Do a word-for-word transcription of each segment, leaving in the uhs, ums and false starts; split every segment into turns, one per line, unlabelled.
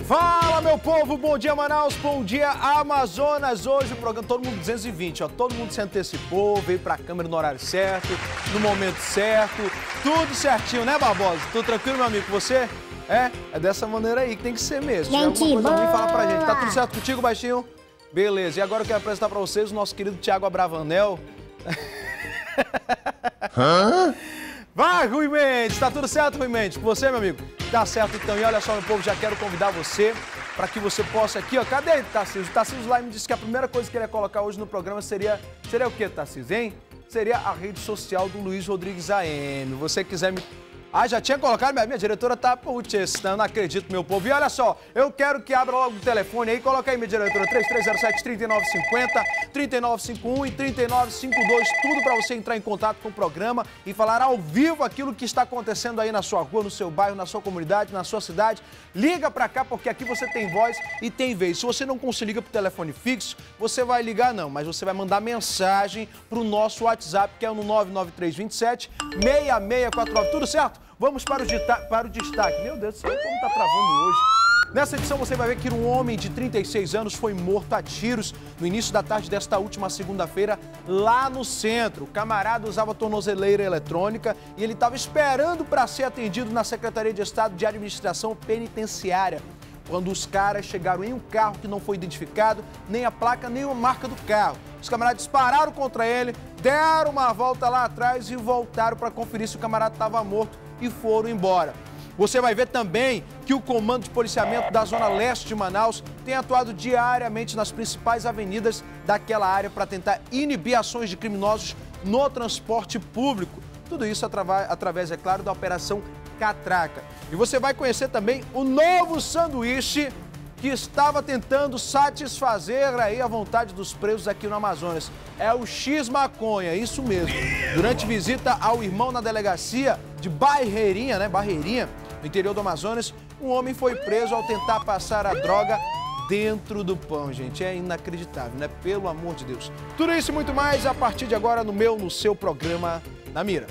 Fala, meu povo, bom dia Manaus, bom dia Amazonas. Hoje o programa todo mundo duzentos e vinte, ó, todo mundo se antecipou, veio pra câmera no horário certo, no momento certo, tudo certinho, né, Barbosa? Tudo tranquilo, meu amigo, com você? É, é dessa maneira aí que tem que ser mesmo.
Gente,
se alguma coisa ruim, fala pra
boa.
gente. Tá tudo certo contigo, baixinho? Beleza, e agora eu quero apresentar pra vocês o nosso querido Thiago Abravanel.
Hã?
Vai, Rui Mendes, tá tudo certo, Rui Mendes? Com você, meu amigo? Tá certo, então. E olha só, meu povo, já quero convidar você para que você possa aqui, ó. Cadê ele, Tarcísio? O Tarcísio lá me disse que a primeira coisa que ele ia colocar hoje no programa seria... Seria o quê, Tarcísio, hein? Seria a rede social do Luiz Rodrigues A M. Você quiser me... Ah, já tinha colocado? Minha, minha diretora tá... Putz, não acredito, meu povo. E olha só, eu quero que abra logo o telefone aí. Coloca aí, minha diretora, três três zero sete, três nove cinco zero, três nove cinco um e três nove cinco dois. Tudo para você entrar em contato com o programa e falar ao vivo aquilo que está acontecendo aí na sua rua, no seu bairro, na sua comunidade, na sua cidade. Liga para cá, porque aqui você tem voz e tem vez. Se você não conseguir ligar pro telefone fixo, você vai ligar não, mas você vai mandar mensagem pro nosso WhatsApp, que é o no nove nove três dois sete, seis seis quatro nove. Tudo certo? Vamos para o, para o destaque. Meu Deus do céu, como tá travando hoje. Nessa edição você vai ver que um homem de trinta e seis anos foi morto a tiros no início da tarde desta última segunda-feira lá no centro. O camarada usava tornozeleira eletrônica e ele estava esperando para ser atendido na Secretaria de Estado de Administração Penitenciária, quando os caras chegaram em um carro que não foi identificado, nem a placa, nem a marca do carro. Os camaradas dispararam contra ele, deram uma volta lá atrás e voltaram para conferir se o camarada estava morto e foram embora. Você vai ver também que o Comando de Policiamento da Zona Leste de Manaus tem atuado diariamente nas principais avenidas daquela área para tentar inibir ações de criminosos no transporte público. Tudo isso através, através, é claro, da Operação Catraca. E você vai conhecer também o novo sanduíche que estava tentando satisfazer aí a vontade dos presos aqui no Amazonas. É o X-Maconha, isso mesmo. Durante visita ao irmão na delegacia de Barreirinha, né, Barreirinha, no interior do Amazonas, um homem foi preso ao tentar passar a droga dentro do pão, gente. É inacreditável, né? Pelo amor de Deus. Tudo isso e muito mais a partir de agora no meu, no seu programa Na Mira.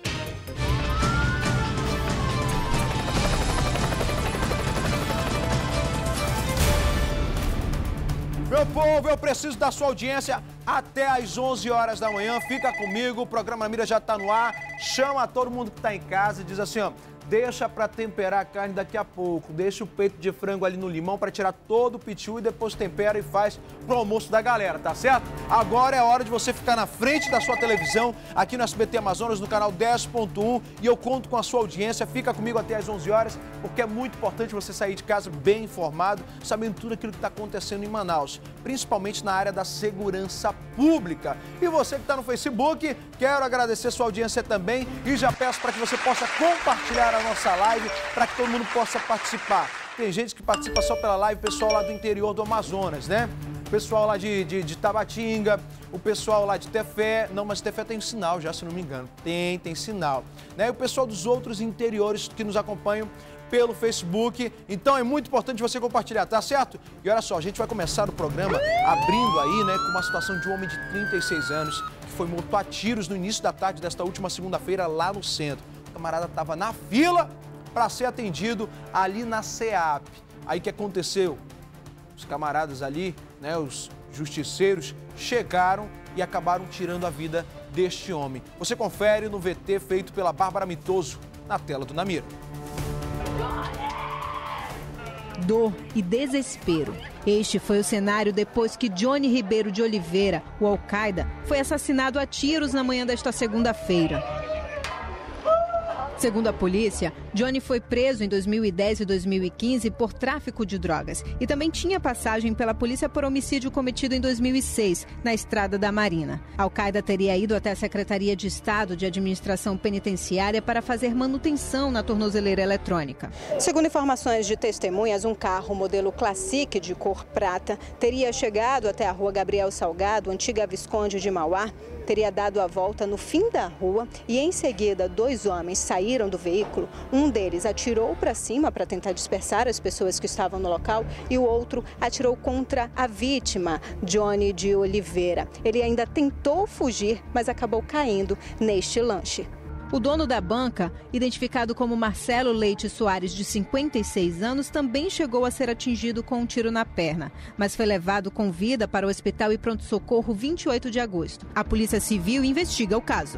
Meu povo, eu preciso da sua audiência até às onze horas da manhã. Fica comigo, o programa Na Mira já está no ar. Chama todo mundo que está em casa e diz assim, ó, deixa para temperar a carne daqui a pouco. Deixa o peito de frango ali no limão para tirar todo o pitiu e depois tempera e faz pro almoço da galera, tá certo? Agora é hora de você ficar na frente da sua televisão, aqui no S B T Amazonas, no canal dez ponto um, e eu conto com a sua audiência. Fica comigo até às onze horas, porque é muito importante você sair de casa bem informado, sabendo tudo aquilo que está acontecendo em Manaus, principalmente na área da segurança pública. E você que está no Facebook, quero agradecer sua audiência também e já peço para que você possa compartilhar a nossa live para que todo mundo possa participar. Tem gente que participa só pela live, pessoal lá do interior do Amazonas, né? O pessoal lá de, de, de Tabatinga, o pessoal lá de Tefé. Não, mas Tefé tem sinal já, se não me engano. Tem, tem sinal. Né? E o pessoal dos outros interiores que nos acompanham pelo Facebook. Então é muito importante você compartilhar, tá certo? E olha só, a gente vai começar o programa abrindo aí, né, com uma situação de um homem de trinta e seis anos que foi morto a tiros no início da tarde desta última segunda-feira lá no centro. O camarada estava na fila para ser atendido ali na SEAP. Aí o que aconteceu? Os camaradas ali, né, os justiceiros, chegaram e acabaram tirando a vida deste homem. Você confere no V T feito pela Bárbara Mitoso na tela do Na Mira.
Dor e desespero. Este foi o cenário depois que Johnny Ribeiro de Oliveira, o Al-Qaeda, foi assassinado a tiros na manhã desta segunda-feira. Segundo a polícia, Johnny foi preso em dois mil e dez e dois mil e quinze por tráfico de drogas e também tinha passagem pela polícia por homicídio cometido em dois mil e seis, na Estrada da Marina. Al-Qaeda teria ido até a Secretaria de Estado de Administração Penitenciária para fazer manutenção na tornozeleira eletrônica.
Segundo informações de testemunhas, um carro modelo Classic de cor prata teria chegado até a rua Gabriel Salgado, antiga Visconde de Mauá, teria dado a volta no fim da rua e em seguida dois homens saíram do veículo. Um deles atirou para cima para tentar dispersar as pessoas que estavam no local e o outro atirou contra a vítima, Johnny de Oliveira. Ele ainda tentou fugir, mas acabou caindo neste lanche.
O dono da banca, identificado como Marcelo Leite Soares, de cinquenta e seis anos, também chegou a ser atingido com um tiro na perna, mas foi levado com vida para o hospital e pronto-socorro vinte e oito de agosto. A Polícia Civil investiga o caso.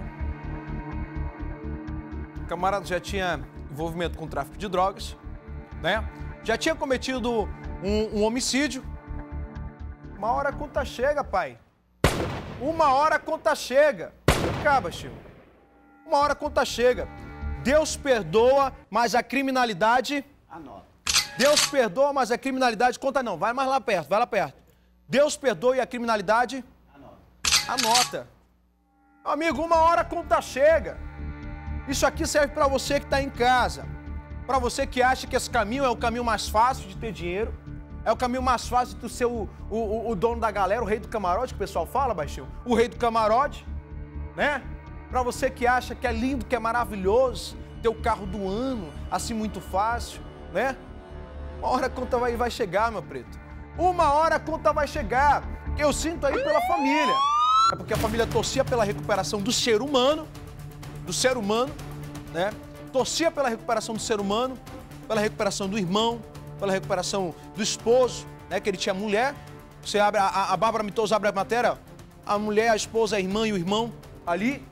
O camarada já tinha envolvimento com tráfico de drogas, né? Já tinha cometido um, um homicídio. Uma hora a conta chega, pai. Uma hora a conta chega. Acaba, Chico. Uma hora a conta chega. Deus perdoa, mas a criminalidade... Anota. Deus perdoa, mas a criminalidade... Conta não, vai mais lá perto, vai lá perto. Deus perdoa e a criminalidade... Anota. Anota. Amigo, uma hora a conta chega. Isso aqui serve para você que está em casa. Para você que acha que esse caminho é o caminho mais fácil de ter dinheiro. É o caminho mais fácil de ser o, o, o dono da galera, o rei do camarote, que o pessoal fala, baixinho. O rei do camarote, né? Para você que acha que é lindo, que é maravilhoso, ter o carro do ano, assim muito fácil, né? Uma hora a conta vai, vai chegar, meu preto. Uma hora a conta vai chegar. Eu sinto aí pela família. É porque a família torcia pela recuperação do ser humano, do ser humano, né? Torcia pela recuperação do ser humano, pela recuperação do irmão, pela recuperação do esposo, né? Que ele tinha mulher. Você abre, a, a Bárbara Mitoso abre a matéria, a mulher, a esposa, a irmã e o irmão ali.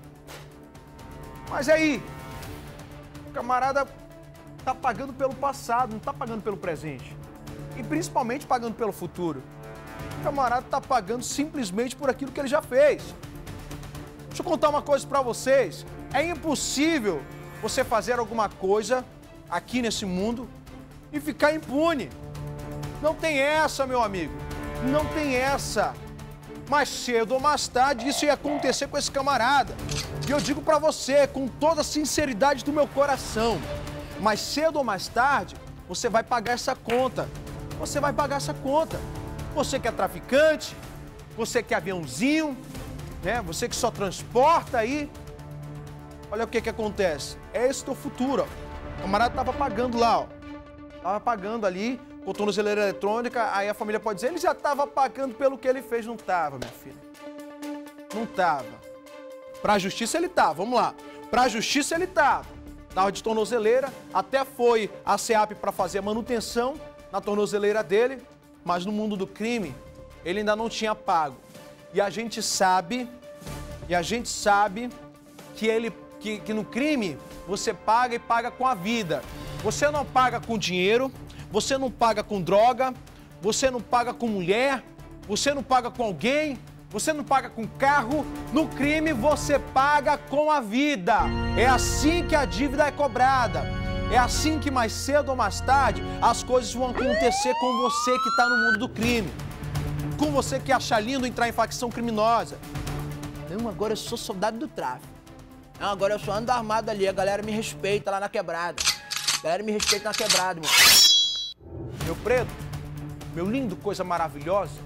Mas aí, o camarada tá pagando pelo passado, não tá pagando pelo presente. E principalmente pagando pelo futuro. O camarada tá pagando simplesmente por aquilo que ele já fez. Deixa eu contar uma coisa pra vocês. É impossível você fazer alguma coisa aqui nesse mundo e ficar impune. Não tem essa, meu amigo. Não tem essa. Mais cedo ou mais tarde, isso ia acontecer com esse camarada. E eu digo pra você, com toda a sinceridade do meu coração, mais cedo ou mais tarde, você vai pagar essa conta. Você vai pagar essa conta. Você que é traficante, você que é aviãozinho, né? Você que só transporta aí. Olha o que que acontece. É esse teu futuro, ó. O camarada tava pagando lá, ó. Tava pagando ali, com tornozeleira eletrônica, aí a família pode dizer, ele já tava pagando pelo que ele fez. Não tava, minha filha. Não tava. Pra justiça ele tava, vamos lá. Pra justiça ele tava. Tava de tornozeleira, até foi a SEAP para fazer a manutenção na tornozeleira dele, mas no mundo do crime, ele ainda não tinha pago. E a gente sabe, e a gente sabe que ele Que, que no crime você paga e paga com a vida. Você não paga com dinheiro, você não paga com droga, você não paga com mulher, você não paga com alguém, você não paga com carro. No crime você paga com a vida. É assim que a dívida é cobrada. É assim que mais cedo ou mais tarde as coisas vão acontecer com você que está no mundo do crime. Com você que acha lindo entrar em facção criminosa. Não, agora eu sou soldado do tráfico. Não, agora eu só ando armado ali, a galera me respeita lá na quebrada. A galera me respeita na quebrada, irmão. Meu preto, meu lindo, coisa maravilhosa,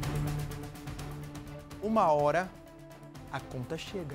uma hora a conta chega.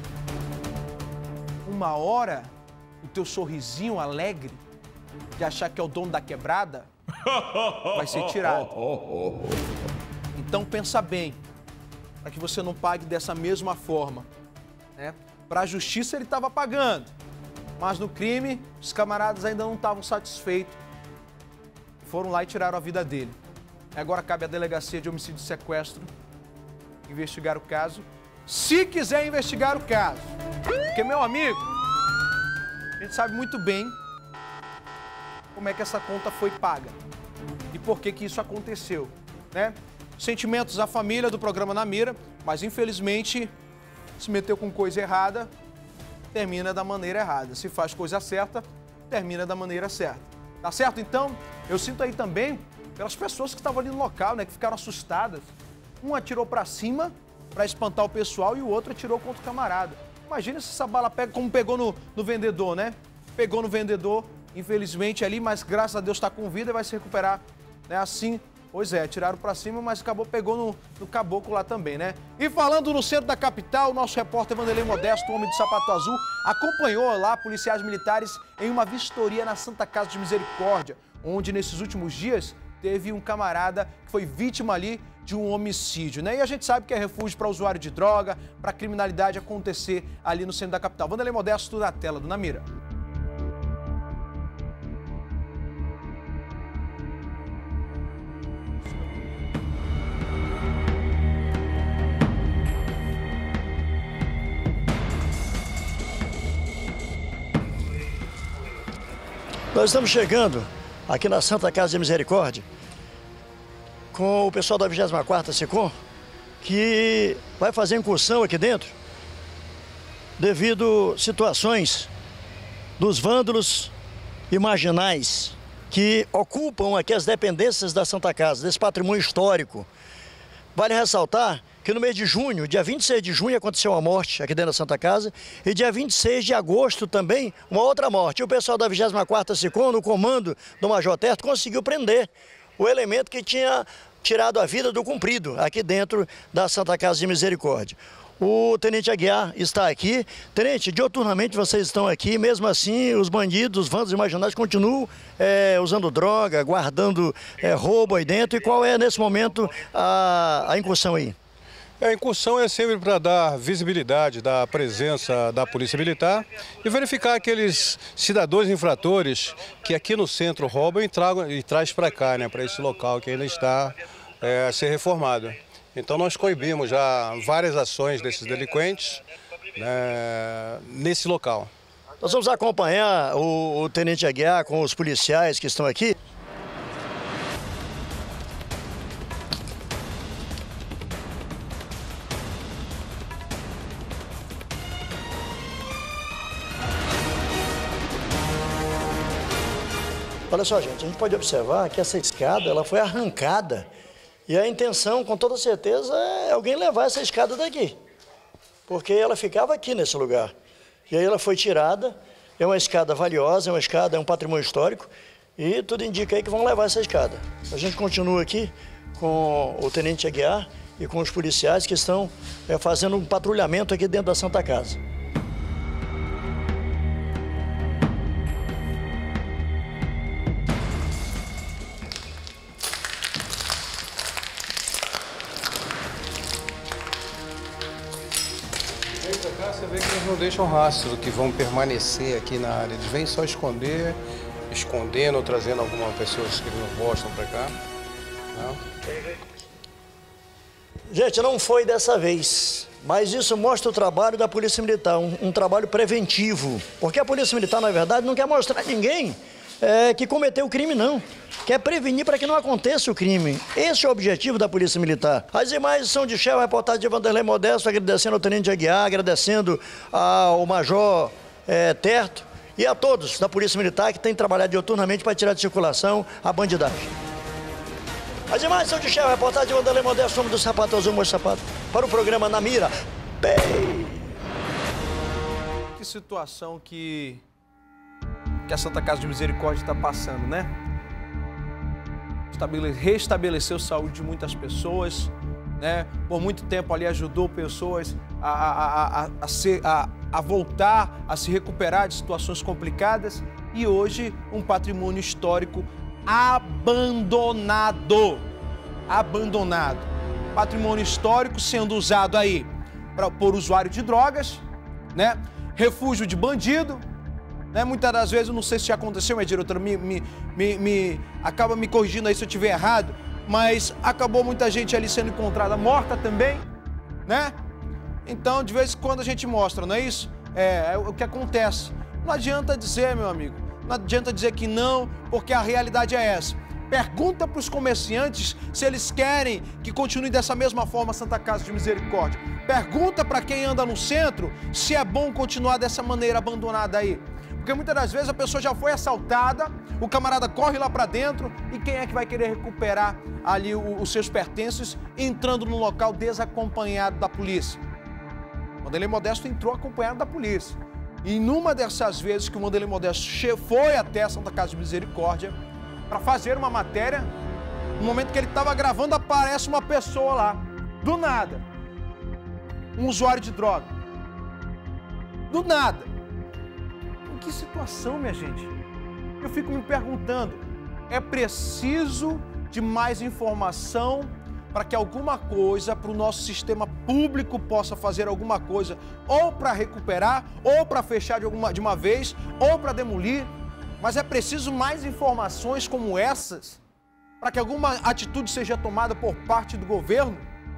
Uma hora o teu sorrisinho alegre de achar que é o dono da quebrada vai ser tirado. Então pensa bem, para que você não pague dessa mesma forma, né? Para a justiça ele estava pagando, mas no crime os camaradas ainda não estavam satisfeitos. Foram lá e tiraram a vida dele. Agora cabe à delegacia de homicídio e sequestro investigar o caso, se quiser investigar o caso. Porque, meu amigo, a gente sabe muito bem como é que essa conta foi paga e por que que isso aconteceu, né? Sentimentos da família do programa Na Mira, mas infelizmente se meteu com coisa errada, termina da maneira errada. Se faz coisa certa, termina da maneira certa. Tá certo, então? Eu sinto aí também pelas pessoas que estavam ali no local, né, que ficaram assustadas. Um atirou pra cima para espantar o pessoal e o outro atirou contra o camarada. Imagina se essa bala pega como pegou no, no vendedor, né? Pegou no vendedor, infelizmente ali, mas graças a Deus está com vida e vai se recuperar, né? Assim, pois é, tiraram pra cima, mas acabou, pegou no, no caboclo lá também, né? E falando no centro da capital, o nosso repórter Vanderlei Modesto, o homem de sapato azul, acompanhou lá policiais militares em uma vistoria na Santa Casa de Misericórdia, onde nesses últimos dias teve um camarada que foi vítima ali de um homicídio, né? E a gente sabe que é refúgio para usuário de droga, para criminalidade acontecer ali no centro da capital. Wanderlei Modesto na tela do Namira.
Nós estamos chegando aqui na Santa Casa de Misericórdia com o pessoal da vigésima quarta SECOM, que vai fazer incursão aqui dentro devido situações dos vândalos e marginais que ocupam aqui as dependências da Santa Casa, desse patrimônio histórico. Vale ressaltar que no mês de junho, dia vinte e seis de junho, aconteceu uma morte aqui dentro da Santa Casa, e dia vinte e seis de agosto também, uma outra morte. E o pessoal da vigésima quarta SECOM, no comando do Major Terto, conseguiu prender o elemento que tinha tirado a vida do cumprido aqui dentro da Santa Casa de Misericórdia. O Tenente Aguiar está aqui. Tenente, dioturnamente vocês estão aqui, mesmo assim os bandidos, os vândalos e marginais continuam é, usando droga, guardando é, roubo aí dentro. E qual é, nesse momento, a, a incursão aí?
A incursão é sempre para dar visibilidade da presença da Polícia Militar e verificar aqueles cidadãos infratores que aqui no centro roubam e, tragam, e traz para cá, né, para esse local que ainda está é, a ser reformado. Então nós coibimos já várias ações desses delinquentes, né, nesse local.
Nós vamos acompanhar o, o Tenente Aguiar com os policiais que estão aqui. Olha só, gente, a gente pode observar que essa escada ela foi arrancada e a intenção, com toda certeza, é alguém levar essa escada daqui, porque ela ficava aqui nesse lugar. E aí ela foi tirada, é uma escada valiosa, é uma escada, é um patrimônio histórico, e tudo indica aí que vão levar essa escada. A gente continua aqui com o Tenente Aguiar e com os policiais que estão é, fazendo um patrulhamento aqui dentro da Santa Casa.
Você vê que eles não deixam rastro, que vão permanecer aqui na área. Eles vêm só esconder, escondendo ou trazendo algumas pessoas que eles não gostam para cá. Não?
Gente, não foi dessa vez, mas isso mostra o trabalho da Polícia Militar, um, um trabalho preventivo. Porque a Polícia Militar, na verdade, não quer mostrar a ninguém é, que cometeu o crime, não. Quer prevenir para que não aconteça o crime. Esse é o objetivo da Polícia Militar. As imagens são de Shell, reportagem de Wanderlei Modesto, agradecendo ao Tenente Aguiar, agradecendo ao Major é, Terto e a todos da Polícia Militar que têm trabalhado diuturnamente para tirar de circulação a bandidagem. As imagens são de Shell, reportagem de Wanderlei Modesto, nome do sapato azul, moço sapato, para o programa Na Mira. Bem...
Que situação que, que a Santa Casa de Misericórdia está passando, né? Restabeleceu saúde de muitas pessoas, né? Por muito tempo ali ajudou pessoas a, a, a, a, ser, a, a voltar, a se recuperar de situações complicadas, e hoje um patrimônio histórico abandonado, abandonado. Patrimônio histórico sendo usado aí pra, por usuário de drogas, né? Refúgio de bandido. Né? Muitas das vezes, eu não sei se já aconteceu, minha diretora, me, me, me, me, acaba me corrigindo aí se eu estiver errado, mas acabou muita gente ali sendo encontrada morta também, né? Então, de vez em quando a gente mostra, não é isso? É, é o que acontece. Não adianta dizer, meu amigo, não adianta dizer que não, porque a realidade é essa. Pergunta para os comerciantes se eles querem que continue dessa mesma forma a Santa Casa de Misericórdia. Pergunta para quem anda no centro se é bom continuar dessa maneira abandonada aí. Porque muitas das vezes a pessoa já foi assaltada, o camarada corre lá para dentro e quem é que vai querer recuperar ali o, os seus pertences entrando no local desacompanhado da polícia? O Wanderlei Modesto entrou acompanhado da polícia. E numa dessas vezes que o Wanderlei Modesto foi até a Santa Casa de Misericórdia para fazer uma matéria, no momento que ele estava gravando aparece uma pessoa lá, do nada, um usuário de droga, do nada. Que situação, minha gente? Eu fico me perguntando, é preciso de mais informação para que alguma coisa, para o nosso sistema público possa fazer alguma coisa, ou para recuperar, ou para fechar de, alguma, de uma vez, ou para demolir. Mas é preciso mais informações como essas para que alguma atitude seja tomada por parte do governo.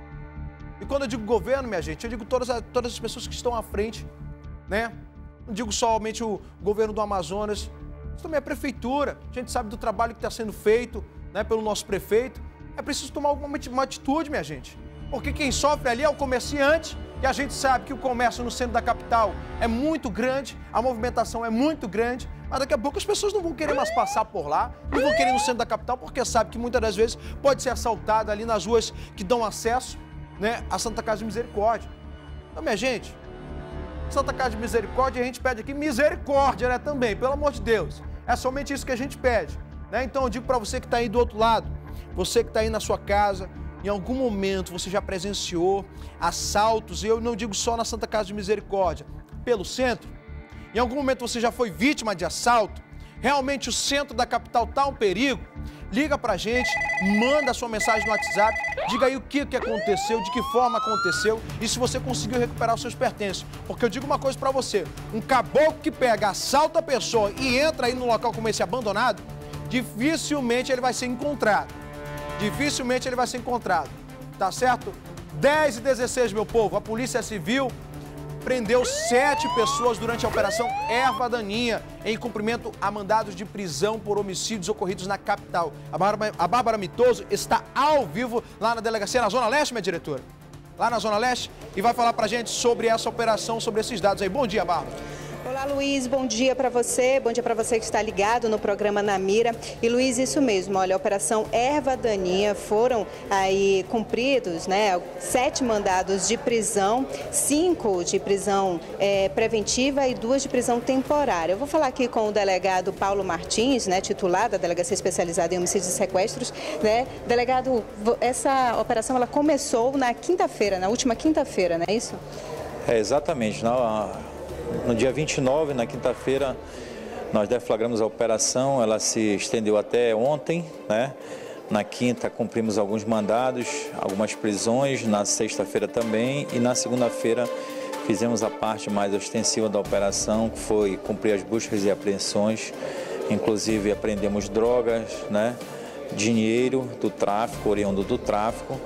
E quando eu digo governo, minha gente, eu digo todas, todas as pessoas que estão à frente, né? Não digo somente o governo do Amazonas, isso também é a prefeitura. A gente sabe do trabalho que está sendo feito, né, pelo nosso prefeito. É preciso tomar alguma uma atitude, minha gente. Porque quem sofre ali é o comerciante, e a gente sabe que o comércio no centro da capital é muito grande, a movimentação é muito grande, mas daqui a pouco as pessoas não vão querer mais passar por lá, não vão querer ir no centro da capital, porque sabe que muitas das vezes pode ser assaltada ali nas ruas que dão acesso, né, à Santa Casa de Misericórdia. Então, minha gente, Santa Casa de Misericórdia, a gente pede aqui misericórdia, né, também, pelo amor de Deus. É somente isso que a gente pede, né? Então eu digo para você que está aí do outro lado, você que está aí na sua casa, em algum momento você já presenciou assaltos, e eu não digo só na Santa Casa de Misericórdia, pelo centro. Em algum momento você já foi vítima de assalto, realmente o centro da capital está um perigo, liga pra gente, manda a sua mensagem no WhatsApp, diga aí o que, que aconteceu, de que forma aconteceu e se você conseguiu recuperar os seus pertences. Porque eu digo uma coisa pra você, um caboclo que pega, assalta a pessoa e entra aí num local como esse abandonado, dificilmente ele vai ser encontrado. Dificilmente ele vai ser encontrado, tá certo? dez e dezesseis, meu povo, a Polícia Civil prendeu sete pessoas durante a Operação Erva Daninha, em cumprimento a mandados de prisão por homicídios ocorridos na capital. A Bárbara, a Bárbara Mitoso está ao vivo lá na delegacia, na Zona Leste, minha diretora. Lá na Zona Leste, e vai falar pra gente sobre essa operação, sobre esses dados aí. Bom dia, Bárbara.
Olá, Luiz, bom dia para você, bom dia para você que está ligado no programa Na Mira. E, Luiz, isso mesmo, olha, a Operação Erva Daninha, foram aí cumpridos, né, sete mandados de prisão, cinco de prisão é, preventiva e duas de prisão temporária. Eu vou falar aqui com o delegado Paulo Martins, né, titular da Delegacia Especializada em Homicídios e Sequestros, né. Delegado, essa operação, ela começou na quinta-feira, na última quinta-feira, não é isso?
É, exatamente, na... No dia vinte e nove, na quinta-feira, nós deflagramos a operação, ela se estendeu até ontem, né? Na quinta cumprimos alguns mandados, algumas prisões, na sexta-feira também e na segunda-feira fizemos a parte mais ostensiva da operação, que foi cumprir as buscas e apreensões, inclusive apreendemos drogas, né? Dinheiro do tráfico, oriundo do tráfico,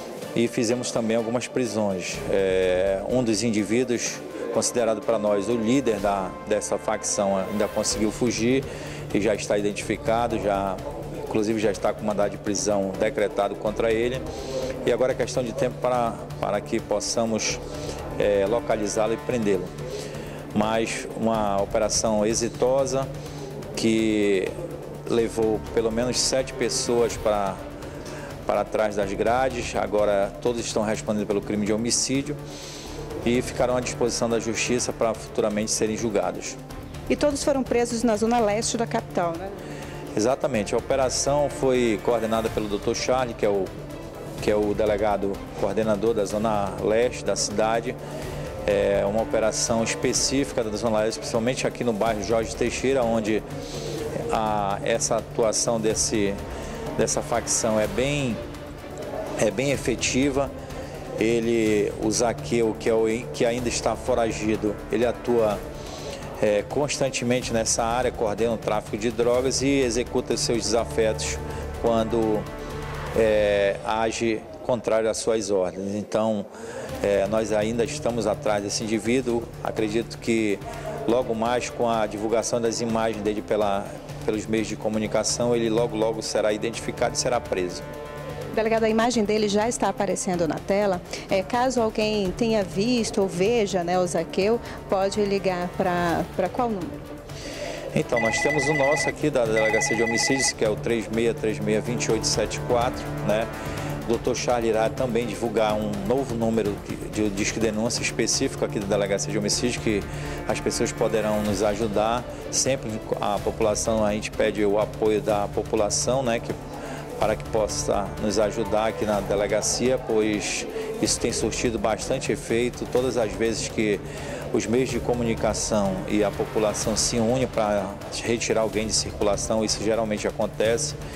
e fizemos também algumas prisões. É, um dos indivíduos considerado para nós o líder da, dessa facção ainda conseguiu fugir e já está identificado, já, inclusive já está com mandado de prisão decretado contra ele. E agora é questão de tempo para, para que possamos é, localizá-lo e prendê-lo. Mas uma operação exitosa que levou pelo menos sete pessoas para, para trás das grades, agora todos estão respondendo pelo crime de homicídio e ficarão à disposição da Justiça para futuramente serem julgados.
E todos foram presos na zona leste da capital, né?
Exatamente. A operação foi coordenada pelo doutor Charlie, que é o, que é o delegado coordenador da zona leste da cidade. É uma operação específica da zona leste, principalmente aqui no bairro Jorge Teixeira, onde a, essa atuação desse, dessa facção é bem, é bem efetiva. Ele, o Zaqueu, que, é o, que ainda está foragido, ele atua é, constantemente nessa área, coordena o tráfico de drogas e executa seus desafetos quando é, age contrário às suas ordens. Então, é, nós ainda estamos atrás desse indivíduo. Acredito que logo mais, com a divulgação das imagens dele pela, pelos meios de comunicação, ele logo, logo será identificado e será preso.
Delegado, a imagem dele já está aparecendo na tela. É, caso alguém tenha visto ou veja, né, o Zaqueu, pode ligar para qual número?
Então, nós temos o nosso aqui da Delegacia de Homicídios, que é o três seis três seis, dois oito sete quatro, né? O doutor Charlie irá também divulgar um novo número de, de disque de denúncia específico aqui da Delegacia de Homicídios, que as pessoas poderão nos ajudar. Sempre a população, a gente pede o apoio da população, né, que para que possa nos ajudar aqui na delegacia, pois isso tem surtido bastante efeito. Todas as vezes que os meios de comunicação e a população se unem para retirar alguém de circulação, isso geralmente acontece.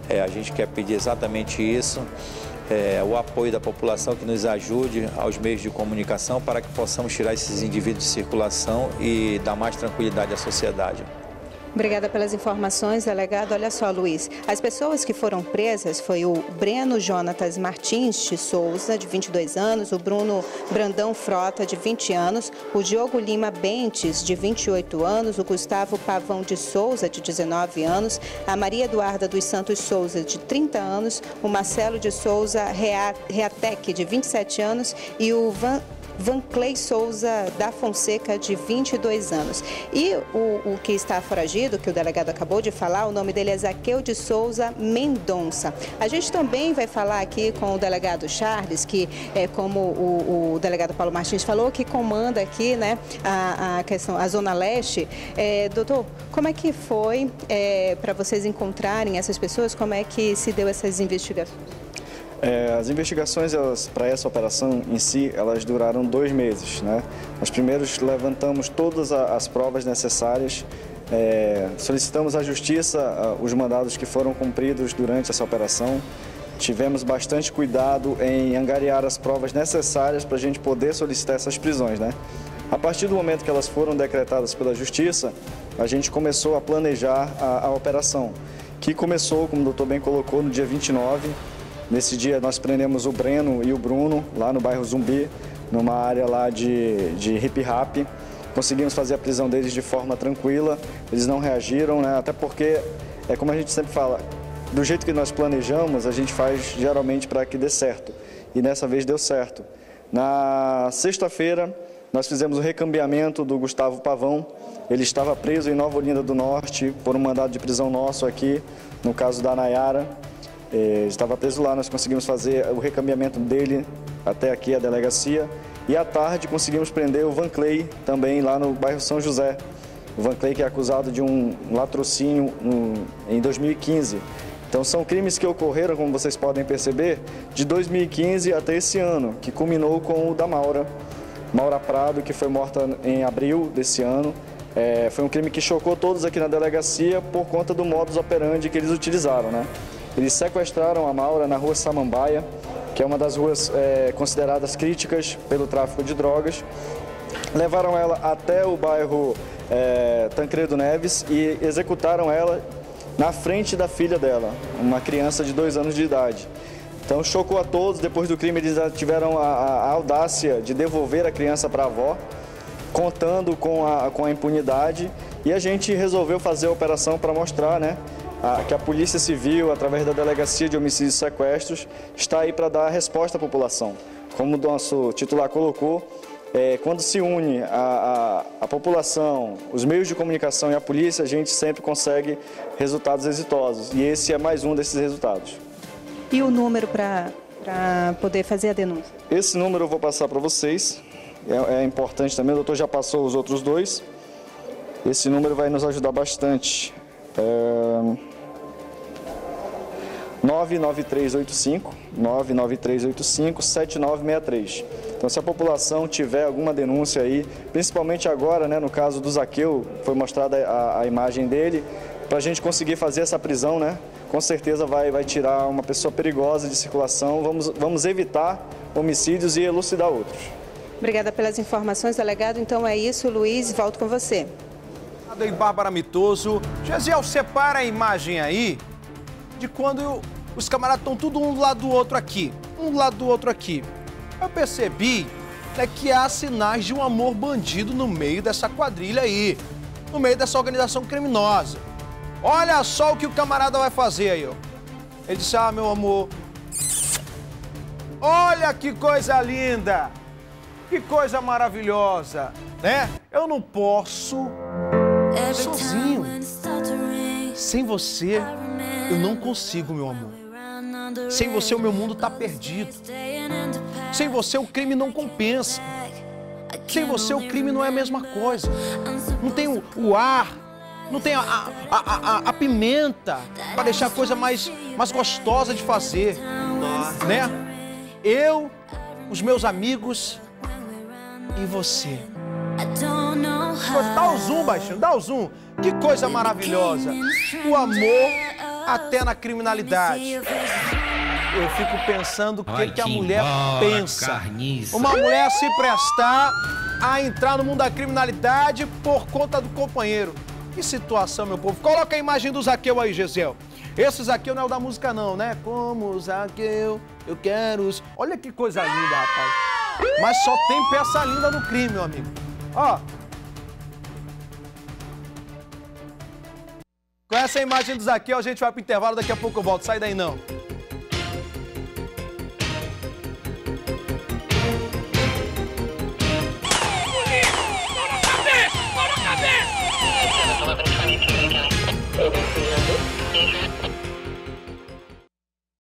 É, a gente quer pedir exatamente isso, é, o apoio da população que nos ajude aos meios de comunicação para que possamos tirar esses indivíduos de circulação e dar mais tranquilidade à sociedade.
Obrigada pelas informações, delegado. Olha só, Luiz, as pessoas que foram presas foi o Breno Jonatas Martins de Souza, de vinte e dois anos, o Bruno Brandão Frota, de vinte anos, o Diogo Lima Bentes, de vinte e oito anos, o Gustavo Pavão de Souza, de dezenove anos, a Maria Eduarda dos Santos Souza, de trinta anos, o Marcelo de Souza Reatec, de vinte e sete anos, e o Van... Vanclei Souza da Fonseca, de vinte e dois anos. E o, o que está foragido, que o delegado acabou de falar, o nome dele é Zaqueu de Souza Mendonça. A gente também vai falar aqui com o delegado Charles, que é como o, o delegado Paulo Martins falou, que comanda aqui, né, a, a questão, a Zona Leste. É, doutor, como é que foi é, para vocês encontrarem essas pessoas? Como é que se deu essas investigações?
É, as investigações para essa operação em si, elas duraram dois meses, né? Nós primeiro levantamos todas as provas necessárias, é, solicitamos à Justiça os mandados que foram cumpridos durante essa operação, tivemos bastante cuidado em angariar as provas necessárias para a gente poder solicitar essas prisões, né? A partir do momento que elas foram decretadas pela Justiça, a gente começou a planejar a, a operação, que começou, como o doutor bem colocou, no dia vinte e nove. Nesse dia nós prendemos o Breno e o Bruno, lá no bairro Zumbi, numa área lá de, de hip-hop. Conseguimos fazer a prisão deles de forma tranquila, eles não reagiram, né? Até porque, é como a gente sempre fala, do jeito que nós planejamos, a gente faz geralmente para que dê certo. E dessa vez deu certo. Na sexta-feira, nós fizemos o recambiamento do Gustavo Pavão. Ele estava preso em Nova Olinda do Norte por um mandado de prisão nosso aqui, no caso da Nayara. Ele estava preso lá, nós conseguimos fazer o recambiamento dele até aqui a delegacia. E à tarde conseguimos prender o Vanclei, também lá no bairro São José. O Vanclei que é acusado de um latrocínio um, em dois mil e quinze. Então são crimes que ocorreram, como vocês podem perceber, de dois mil e quinze até esse ano, que culminou com o da Maura. Maura Prado, que foi morta em abril desse ano. É, foi um crime que chocou todos aqui na delegacia por conta do modus operandi que eles utilizaram, né? Eles sequestraram a Maura na rua Samambaia, que é uma das ruas é, consideradas críticas pelo tráfico de drogas. Levaram ela até o bairro é, Tancredo Neves e executaram ela na frente da filha dela, uma criança de dois anos de idade. Então chocou a todos. Depois do crime eles tiveram a, a audácia de devolver a criança para a avó, contando com a, com a impunidade, e a gente resolveu fazer a operação para mostrar, né, a, que a Polícia Civil, através da Delegacia de Homicídios e Sequestros, está aí para dar a resposta à população. Como o nosso titular colocou, é, quando se une a, a, a população, os meios de comunicação e a polícia, a gente sempre consegue resultados exitosos, e esse é mais um desses resultados.
E o número para poder fazer a denúncia?
Esse número eu vou passar para vocês. É, é importante também, o doutor já passou os outros dois. Esse número vai nos ajudar bastante. É... nove nove três oito cinco, nove nove três oito cinco, sete nove seis três. Então, se a população tiver alguma denúncia aí, principalmente agora, né, no caso do Zaqueu, foi mostrada a, a imagem dele, para a gente conseguir fazer essa prisão, né, com certeza vai, vai tirar uma pessoa perigosa de circulação. Vamos, vamos evitar homicídios e elucidar outros.
Obrigada pelas informações, delegado. Então é isso, Luiz, volto com você.
E Bárbara Mitoso. Gesiel, separa a imagem aí de quando os camaradas estão tudo um do lado do outro aqui. Um do lado do outro aqui. Eu percebi, né, que há sinais de um amor bandido no meio dessa quadrilha aí. No meio dessa organização criminosa. Olha só o que o camarada vai fazer aí, ó. Ele disse, ah, meu amor, olha que coisa linda. Que coisa maravilhosa, né? Eu não posso sozinho. Sem você, eu não consigo, meu amor. Sem você, o meu mundo tá perdido. Sem você, o crime não compensa. Sem você, o crime não é a mesma coisa. Não tem o, o ar, não tem a, a, a, a, a pimenta para deixar a coisa mais, mais gostosa de fazer, né? Eu, os meus amigos e você. Dá o zoom, baixinho, dá o zoom. Que coisa maravilhosa. O amor até na criminalidade. Eu fico pensando o que, que a mulher
embora,
pensa.
carniça.
Uma mulher se prestar a entrar no mundo da criminalidade por conta do companheiro. Que situação, meu povo. Coloca a imagem do Zaqueu aí, Gesiel. Esse Zaqueu não é o da música não, né? Como Zaqueu, eu quero... Olha que coisa linda, rapaz. Mas só tem peça linda no crime, meu amigo. Ó. Com essa imagem do Zaqueu, a gente vai pro intervalo. Daqui a pouco eu volto. Sai daí, não.